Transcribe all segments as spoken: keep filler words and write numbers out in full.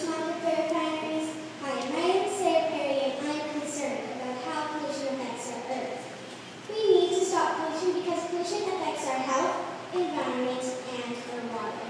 Samantha Fair Primaries. Hi, my name is Sarah Perry and I am concerned about how pollution affects our Earth. We need to stop pollution because pollution affects our health, environment, and our water.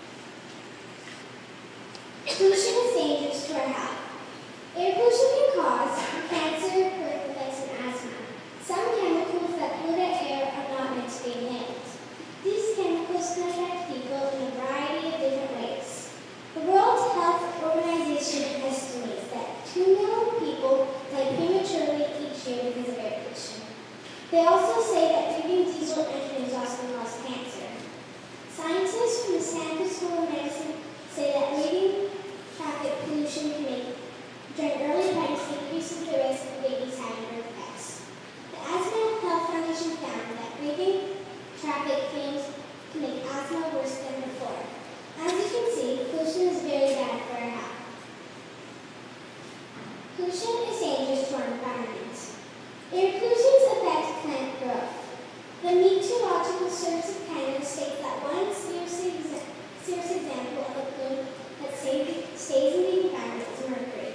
Pollution is dangerous to our health. Air pollution can cause cancer, birth defects, and asthma. Some chemicals that pollute our air are not meant to be inhaled. These chemicals can affect people in a variety of different ways. The World Health Organization estimates that two million people die prematurely each year because of air pollution. They also say that breathing diesel engine exhaust can cause cancer. Scientists from the Stanford School of Medicine say that breathing traffic pollution can make during early pregnancy, increasing the risk of babies having birth defects. The Asthma Health Foundation found that breathing traffic fumes can make asthma worse than before. As you can see, pollution is very bad for our health. Pollution is dangerous to our environment. Air pollution affects plant growth. The Meteorological Service of Canada states that one serious, exa serious example of a plume that stays, stays in the environment is mercury.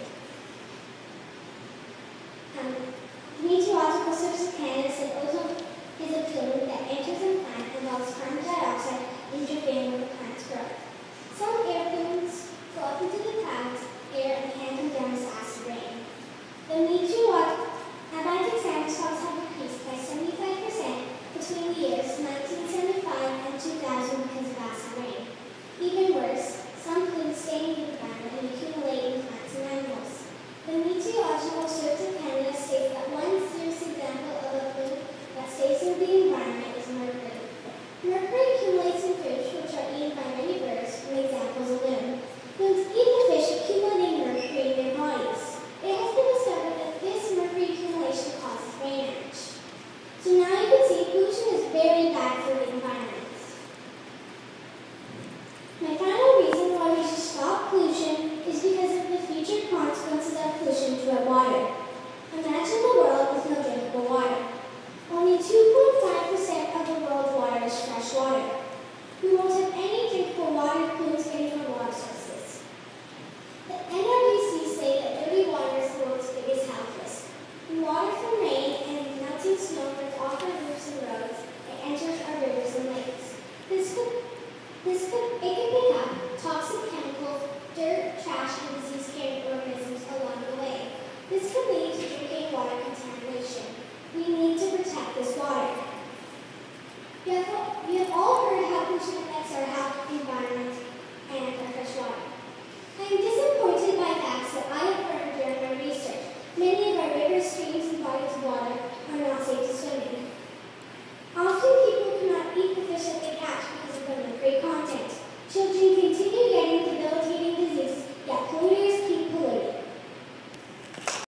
Um, the Meteorological Service of Canada said ozone is a plume that enters a plant and allows carbon dioxide interfering with the plant's growth. Some air plumes flow up into the clouds, air, and can come down as acid rain. The meteorological Atlantic sandstorms have increased by seventy-five percent between the years nineteen seventy-five and two thousand because of acid rain. Even worse, some plumes stay in the environment and accumulate in plants and animals. The Meteorological Service of Canada states that one serious example of a plume that stays in the environment is mercury. Mercury accumulates in fish, which are eaten by many birds, and examples of loon. Loons eat the fish accumulating mercury in their bodies. It has been discovered that this mercury accumulation causes brain damage. So now you can see pollution is very bad for the environment. My final reason why we should stop pollution is because of the future consequences of pollution to our water. Imagine the world with no drinkable water. Only two point five percent of the world's water is fresh water. We won't have any drinkable water if pollutants get into our water sources. The N R D C say that dirty water is the world's biggest health risk. When water from rain and melting snow runs off our roofs and roads, it enters our rivers and lakes. This could, this could, it can pick up toxic chemicals, dirt, trash, and disease-carrying organisms along the way. This could lead to drinking water contamination. We need to protect this water. You have, you have all heard how pollution affects our health, environment,